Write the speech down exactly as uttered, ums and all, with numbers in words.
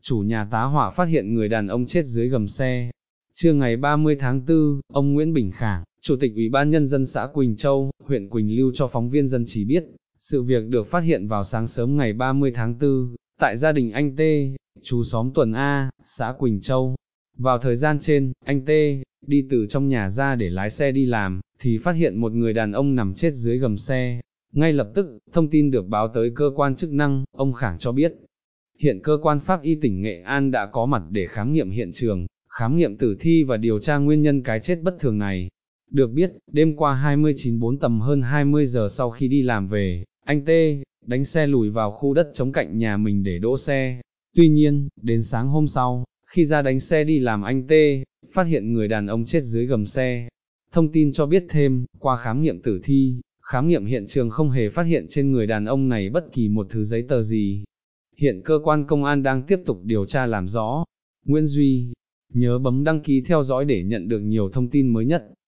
chủ nhà tá hỏa phát hiện người đàn ông chết dưới gầm xe. Trưa ngày ba mươi tháng tư, ông Nguyễn Bình Khảng, Chủ tịch Ủy ban Nhân dân xã Quỳnh Châu, huyện Quỳnh Lưu cho phóng viên Dân Trí biết, sự việc được phát hiện vào sáng sớm ngày ba mươi tháng tư, tại gia đình anh T, chú xóm Tuần A, xã Quỳnh Châu. Vào thời gian trên, anh T, đi từ trong nhà ra để lái xe đi làm, thì phát hiện một người đàn ông nằm chết dưới gầm xe. Ngay lập tức, thông tin được báo tới cơ quan chức năng, ông Khảng cho biết. Hiện cơ quan pháp y tỉnh Nghệ An đã có mặt để khám nghiệm hiện trường, khám nghiệm tử thi và điều tra nguyên nhân cái chết bất thường này. Được biết, đêm qua hai mươi chín tháng tư tầm hơn hai mươi giờ sau khi đi làm về, anh T, đánh xe lùi vào khu đất trống cạnh nhà mình để đỗ xe. Tuy nhiên, đến sáng hôm sau, khi ra đánh xe đi làm anh T, phát hiện người đàn ông chết dưới gầm xe. Thông tin cho biết thêm, qua khám nghiệm tử thi, khám nghiệm hiện trường không hề phát hiện trên người đàn ông này bất kỳ một thứ giấy tờ gì. Hiện cơ quan công an đang tiếp tục điều tra làm rõ. Nguyễn Duy, nhớ bấm đăng ký theo dõi để nhận được nhiều thông tin mới nhất.